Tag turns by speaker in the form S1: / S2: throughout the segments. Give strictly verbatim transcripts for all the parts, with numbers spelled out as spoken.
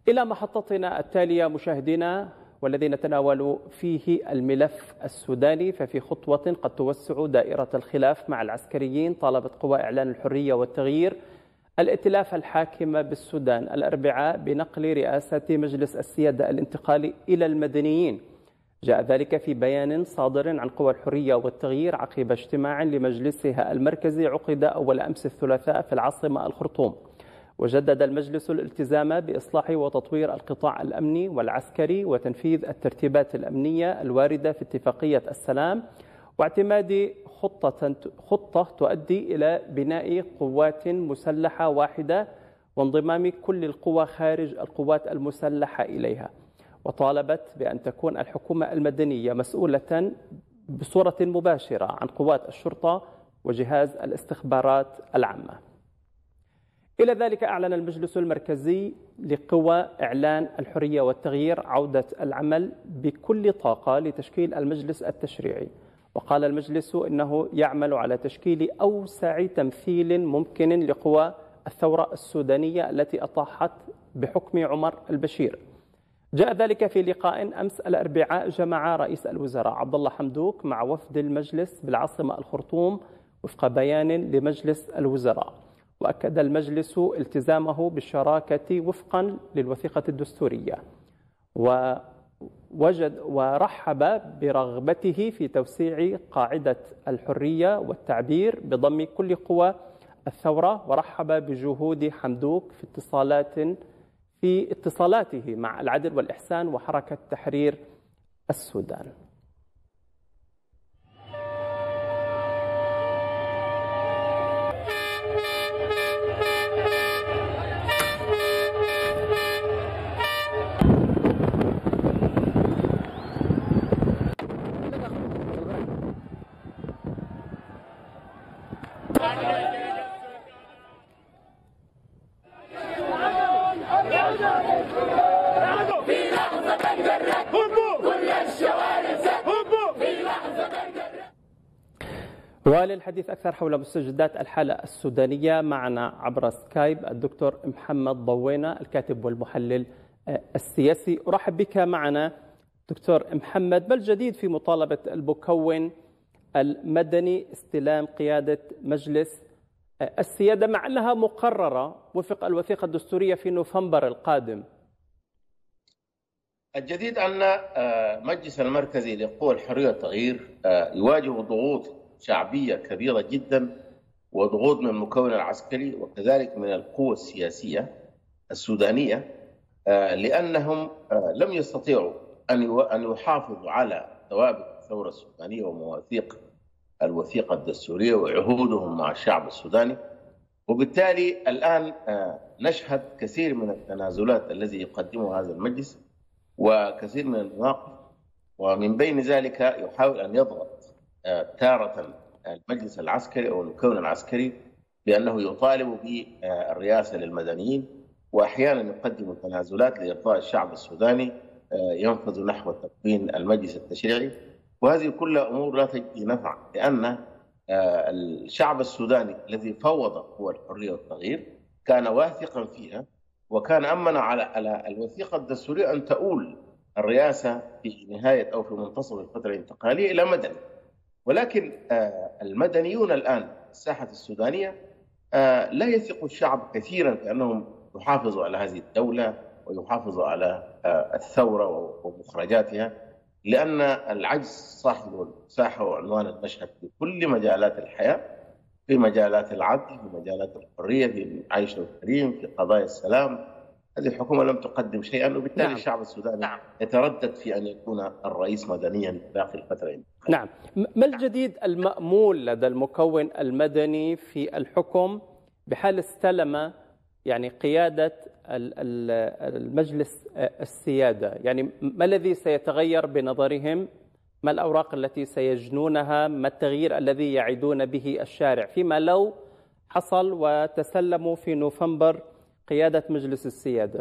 S1: إلى محطتنا التالية مشاهدينا، والذي نتناول فيه الملف السوداني. ففي خطوة قد توسع دائرة الخلاف مع العسكريين، طالبت قوى إعلان الحرية والتغيير الائتلاف الحاكم بالسودان الأربعاء بنقل رئاسة مجلس السيادة الانتقالي إلى المدنيين. جاء ذلك في بيان صادر عن قوى الحرية والتغيير عقب اجتماع لمجلسها المركزي عقد أول أمس الثلاثاء في العاصمة الخرطوم. وجدد المجلس الالتزام بإصلاح وتطوير القطاع الأمني والعسكري وتنفيذ الترتيبات الأمنية الواردة في اتفاقية السلام، واعتماد خطة خطة تؤدي إلى بناء قوات مسلحة واحدة وانضمام كل القوى خارج القوات المسلحة إليها. وطالبت بأن تكون الحكومة المدنية مسؤولة بصورة مباشرة عن قوات الشرطة وجهاز الاستخبارات العامة. إلى ذلك أعلن المجلس المركزي لقوى إعلان الحرية والتغيير عودة العمل بكل طاقة لتشكيل المجلس التشريعي. وقال المجلس إنه يعمل على تشكيل أوسع تمثيل ممكن لقوى الثورة السودانية التي أطاحت بحكم عمر البشير. جاء ذلك في لقاء أمس الأربعاء جمع رئيس الوزراء عبد الله حمدوك مع وفد المجلس بالعاصمة الخرطوم وفق بيان لمجلس الوزراء. وأكد المجلس التزامه بالشراكة وفقا للوثيقة الدستورية، ووجد ورحب برغبته في توسيع قاعدة الحرية والتعبير بضم كل قوى الثورة، ورحب بجهود حمدوك في اتصالات في اتصالاته مع العدل والإحسان وحركة تحرير السودان. وللحديث أكثر حول مستجدات الحالة السودانية معنا عبر سكايب الدكتور محمد ضوينة الكاتب والمحلل السياسي. أرحب بك معنا دكتور محمد. ما الجديد في مطالبة المكون المدني استلام قيادة مجلس السيادة مع أنها مقررة وفق الوثيقة الدستورية في نوفمبر القادم؟
S2: الجديد أن مجلس المركزي لقوى الحرية والتغيير يواجه ضغوط شعبية كبيرة جدا وضغوط من المكون العسكري وكذلك من القوى السياسية السودانية، لأنهم لم يستطيعوا أن يحافظوا على ثوابت الثورة السودانية ومواثيق الوثيقة الدستورية وعهودهم مع الشعب السوداني. وبالتالي الآن نشهد كثير من التنازلات الذي يقدمها هذا المجلس وكثير من المواقف، ومن بين ذلك يحاول أن يضغط تارة المجلس العسكري أو المكون العسكري بأنه يطالب بالرئاسة للمدنيين، وأحيانا يقدم تنازلات لإرضاء الشعب السوداني ينفذ نحو تكوين المجلس التشريعي. وهذه كلها أمور لا تجدي نفع، لأن الشعب السوداني الذي فوض قوى الحرية والتغيير كان واثقا فيها، وكان أمن على الوثيقة الدستورية أن تؤول الرئاسة في نهاية أو في منتصف الفترة الانتقالية إلى مدني. ولكن المدنيون الآن الساحة السودانية لا يثق الشعب كثيرا في أنهم يحافظوا على هذه الدولة ويحافظوا على الثورة ومخرجاتها، لأن العجز صاحب الساحة وعنوان المشهد في كل مجالات الحياة، في مجالات العدل، في مجالات الحرية، في العيش الكريم، في قضايا السلام. هذه الحكومة لم تقدم شيئا، وبالتالي نعم. الشعب السوداني نعم. يتردد في أن يكون الرئيس مدنيا باقي الفترة.
S1: نعم. ما الجديد المأمول لدى المكون المدني في الحكم بحال استلم يعني قيادة المجلس السيادة؟ يعني ما الذي سيتغير بنظرهم؟ ما الأوراق التي سيجنونها؟ ما التغيير الذي يعدون به الشارع فيما لو حصل وتسلموا في نوفمبر قيادة مجلس السيادة؟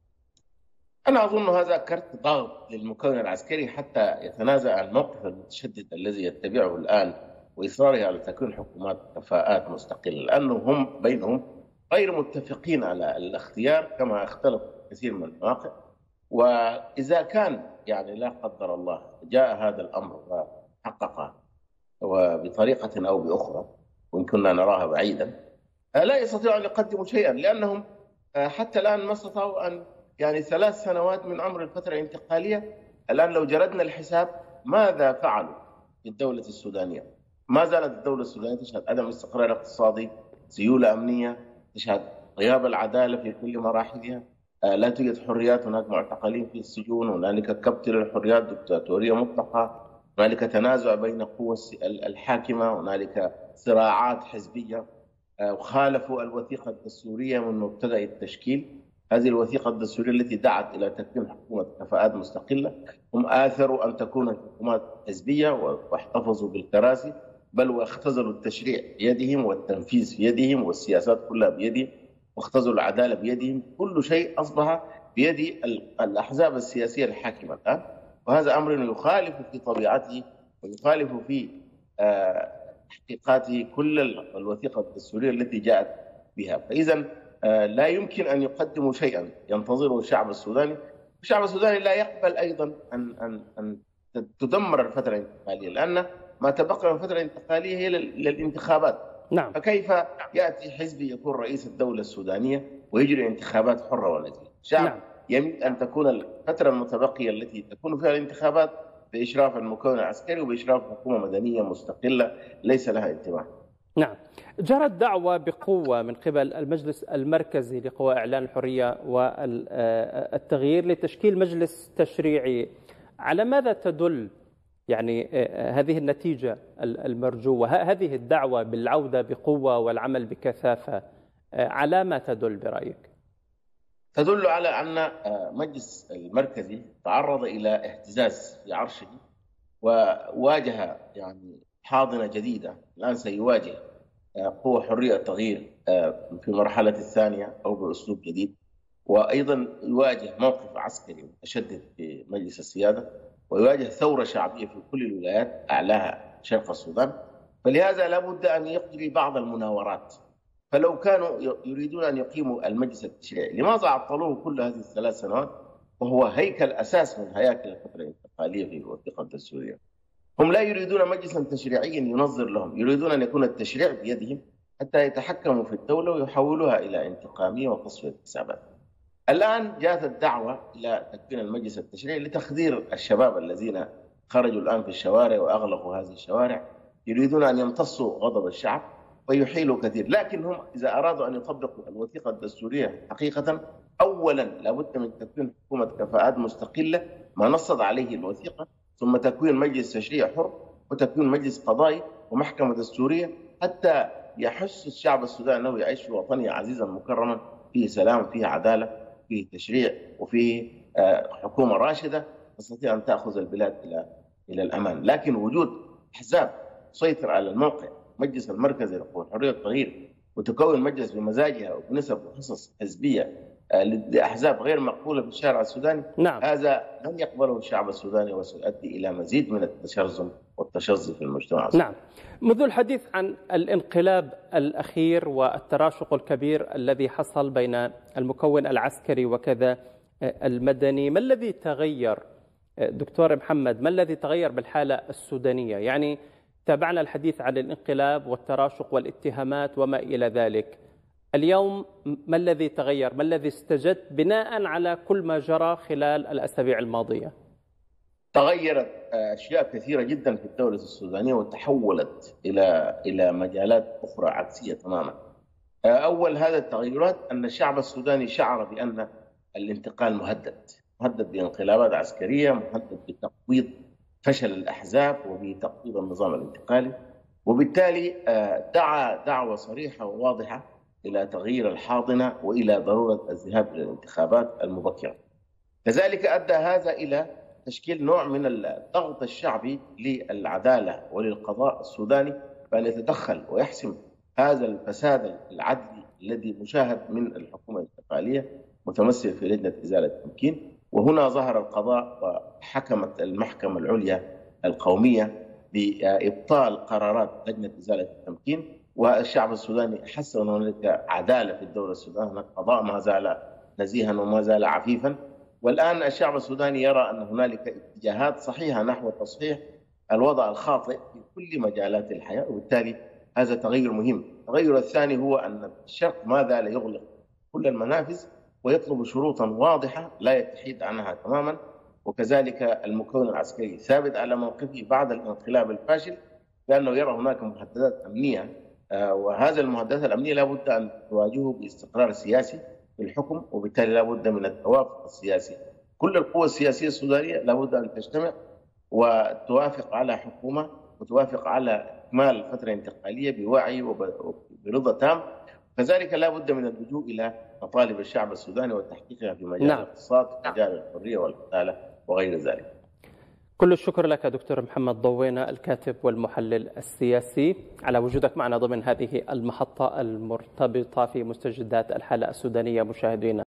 S2: أنا أظن هذا كرت ضغط للمكون العسكري حتى يتنازع عن الموقف المتشدد الذي يتبعه الآن وإصراره على تكوين حكومات كفاءات مستقلة، لأنه هم بينهم غير متفقين على الاختيار كما اختلف كثير من المواقع. وإذا كان يعني لا قدر الله جاء هذا الأمر وحققه وبطريقة أو بأخرى، وإن كنا نراها بعيدا، لا يستطيعوا أن يقدموا شيئا، لأنهم حتى الآن ما استطاعوا أن يعني ثلاث سنوات من عمر الفترة الانتقالية. الآن لو جردنا الحساب ماذا فعلوا في الدولة السودانية؟ ما زالت الدولة السودانية تشهد عدم استقرار اقتصادي، سيولة أمنية، تشهد غياب العدالة في كل مراحلها، لا توجد حريات، هناك معتقلين في السجون، هنالك كبت للحريات، دكتاتورية مطلقة، هنالك تنازع بين القوى الحاكمة، هنالك صراعات حزبية، وخالفوا الوثيقة الدستورية من مبتدأ التشكيل. هذه الوثيقة الدستورية التي دعت إلى تكوين حكومة كفاءات مستقلة، هم آثروا أن تكون الحكومات حزبية واحتفظوا بالكراسي، بل واختزلوا التشريع بيدهم والتنفيذ في يدهم والسياسات كلها بيدهم، واختزلوا العدالة بيدهم. كل شيء أصبح بيد الأحزاب السياسية الحاكمة الآن، وهذا أمر يخالف في طبيعته ويخالف في تحقيقاته كل الوثيقة الدستورية التي جاءت بها. فإذا لا يمكن أن يقدموا شيئا ينتظره الشعب السوداني. الشعب السوداني لا يقبل أيضا أن أن أن تدمر الفترة الانتقالية، لأن ما تبقى من الفترة الانتقالية هي للانتخابات.
S1: نعم.
S2: فكيف يأتي حزب يكون رئيس الدولة السودانية ويجري انتخابات حرة ونزيهة؟ الشعب نعم. يمكن أن تكون الفترة المتبقية التي تكون فيها الانتخابات بإشراف المكون العسكري وبإشراف حكومة مدنية مستقلة ليس لها انتماء.
S1: نعم. جرت دعوة بقوة من قبل المجلس المركزي لقوى إعلان الحرية والتغيير لتشكيل مجلس تشريعي. على ماذا تدل يعني هذه النتيجة المرجوة، هذه الدعوة بالعودة بقوة والعمل بكثافة، على ما تدل برأيك؟
S2: تدل على أن مجلس المركزي تعرض إلى اهتزاز في عرشه، وواجه يعني حاضنة جديدة. الآن سيواجه قوة حرية التغيير في مرحلة الثانية أو بأسلوب جديد، وأيضا يواجه موقف عسكري متشدد في مجلس السيادة، ويواجه ثورة شعبية في كل الولايات أعلاها شرق السودان. فلهذا لابد أن يقضي بعض المناورات. فلو كانوا يريدون أن يقيموا المجلس التشريعي، لماذا عطلوه كل هذه الثلاث سنوات وهو هيكل أساس من هياكل الفترة الانتقالية في الوثيقة الدستورية؟ هم لا يريدون مجلسا تشريعيا ينظر لهم، يريدون أن يكون التشريع بيدهم حتى يتحكموا في الدولة ويحولوها إلى انتقامية وقصف الحسابات. الآن جاءت الدعوة إلى تكوين المجلس التشريعي لتخدير الشباب الذين خرجوا الآن في الشوارع وأغلقوا هذه الشوارع، يريدون أن يمتصوا غضب الشعب ويحيلوا كثير. لكن هم إذا أرادوا أن يطبقوا الوثيقة الدستورية حقيقة، أولا لابد من تكوين حكومة كفاءات مستقلة ما نصت عليه الوثيقة، ثم تكوين مجلس تشريع حر، وتكوين مجلس قضائي ومحكمة دستورية، حتى يحس الشعب السوداني أنه يعيش في وطنه عزيزا مكرما فيه سلام، فيه عدالة، فيه تشريع، وفيه حكومة راشدة تستطيع أن تأخذ البلاد إلى إلى الأمان. لكن وجود أحزاب تسيطر على الموقع، مجلس المركزي لقوى الحرية والتغيير، وتكون مجلس بمزاجها وبنسب وحصص حزبية لأحزاب غير مقبولة في الشارع السوداني،
S1: نعم.
S2: هذا لن يقبله الشعب السوداني وسيؤدي إلى مزيد من التشرذم والتشظي في المجتمع السوداني.
S1: نعم. منذ الحديث عن الانقلاب الأخير والتراشق الكبير الذي حصل بين المكون العسكري وكذا المدني، ما الذي تغير دكتور محمد؟ ما الذي تغير بالحالة السودانية؟ يعني تابعنا الحديث عن الانقلاب والتراشق والاتهامات وما إلى ذلك. اليوم ما الذي تغير؟ ما الذي استجد بناء على كل ما جرى خلال الأسابيع الماضية؟
S2: تغيرت أشياء كثيرة جدا في الدولة السودانية وتحولت إلى إلى مجالات أخرى عكسية تماما. أول هذا التغيرات أن الشعب السوداني شعر بأن الانتقال مهدد، مهدد بانقلابات عسكرية، مهدد بتقويض فشل الأحزاب وبتقويض النظام الانتقالي، وبالتالي دعا دعوة صريحة وواضحة إلى تغيير الحاضنة وإلى ضرورة الذهاب إلى الانتخابات المبكرة. كذلك أدى هذا إلى تشكيل نوع من الضغط الشعبي للعدالة وللقضاء السوداني بأن يتدخل ويحسم هذا الفساد العدلي الذي مشاهد من الحكومة الانتقالية متمثل في لجنة إزالة التمكين. وهنا ظهر القضاء وحكمت المحكمة العليا القومية بإبطال قرارات لجنة إزالة التمكين، والشعب السوداني حس أن هناك عدالة في الدولة السودانية، هناك قضاء ما زال نزيها وما زال عفيفا. والآن الشعب السوداني يرى أن هنالك اتجاهات صحيحة نحو تصحيح الوضع الخاطئ في كل مجالات الحياة، وبالتالي هذا تغير مهم. التغير الثاني هو أن الشرق ما زال يغلق كل المنافذ ويطلب شروطا واضحة لا يتحيد عنها تماما، وكذلك المكون العسكري ثابت على موقفه بعد الانقلاب الفاشل، لأنه يرى هناك مهددات أمنية، وهذا المهددات الأمنية لا بد أن تواجهه باستقرار سياسي في الحكم، وبالتالي لا بد من التوافق السياسي. كل القوى السياسية السودانية لا بد أن تجتمع وتوافق على حكومة وتوافق على إكمال فترة انتقالية بوعي وبرضا تام. كذلك لا بد من اللجوء إلى مطالب الشعب السوداني وتحقيقها في مجال نعم. الاقتصاد، في مجال الحرية والعدالة وغير ذلك.
S1: كل الشكر لك دكتور محمد ضوينة، الكاتب والمحلل السياسي، على وجودك معنا ضمن هذه المحطة المرتبطة في مستجدات الحالة السودانية. مشاهدينا